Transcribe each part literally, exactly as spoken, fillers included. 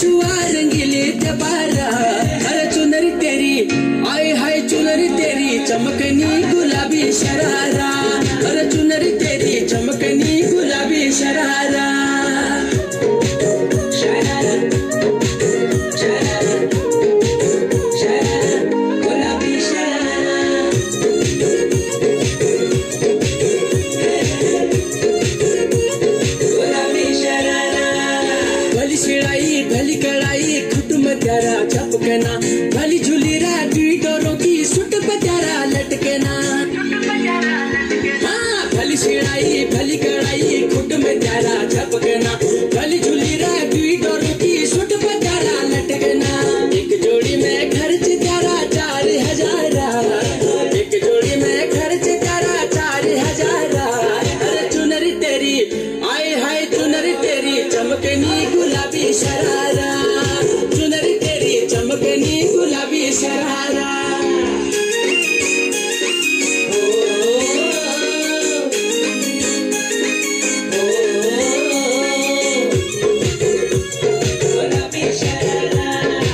शुआ रंगीले त्योहारा। अरे चुनरी तेरी आए हाय चुनरी तेरी चमकनी गुलाबी शरारा। अरे चुनरी तेरी चमकनी गुलाबी शरारा। भली कड़ाई खुटम त्यारा चपकना। भली झूली राती डोरों की सुट प्यारा लटकना। हाँ भली सिड़ाई भली कड़ाई खुटम त्यारा चपकना। भली झूली राती डोरों की सुट प्यारा लटकना। एक जोड़ी में खर्च त्यारा चार हजारा। एक जोड़ी में खर्च त्यारा चार हजारा। अरे चुनरी तेरी आए हाय चुनरी तेरी चमकनी गुलाबी शरारा। चुनरी तेरी चमकनी गुलाबी शरारा। गुलाबी शरारा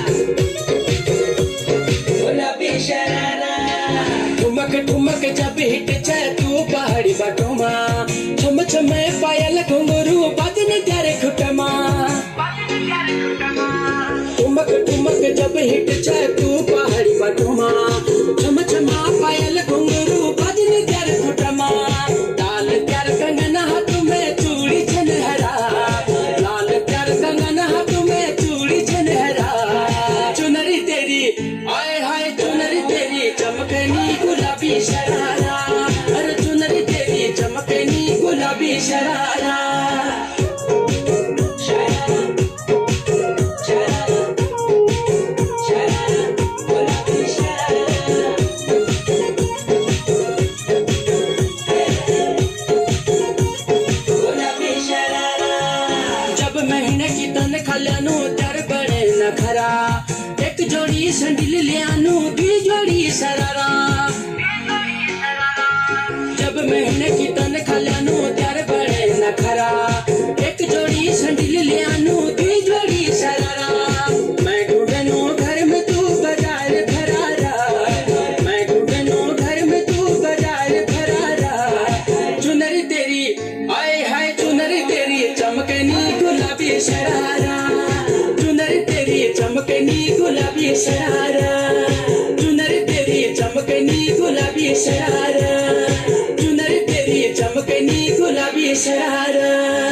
गुलाबी शरारा। ठुमक ठुमक जब हिट छे तू पहाड़ी बाटोमा। छम छम पायल घुंघरू बजन त्यारे खुटमा। ठुमक ठुमक जब हिट छे तू पहाड़ी बाटोमा। छम छमा पायल घुंघरू बजन त्यारे खुटमा। लाल त्यार कंगन हाथ में चूड़ी छनहरा। लाल त्यार कंगन हाथ में चूड़ी छनहरा। चुनरी तेरी आए हाय चुनरी तेरी चमकनी गुलाबी शरारा। अरे चुनरी तेरी चमकनी गुलाबी शरारा। खल्यानु तर बड़े नखरा। एक जोड़ी संडिल लियानु दी जोड़ी सरारा। जब महीने की तन खल्यानु तर बड़े नखरा। एक जोड़ी संडिल लियानु दी जोड़ी सरारा। मैं ढूंढनू घर में तू बाजार फरारा। मैं ढूंढनू घर में तू बाजार फरारा। चुनरी तेरी आए हाय चुनरी तेरी चमकनी गुलाबी शरारा। चुनरी तेरी चमकनी गुलाबी शरारा। चुनरी तेरी चमकनी गुलाबी शरारा। चुनरी तेरी चमकनी गुलाबी शरारा।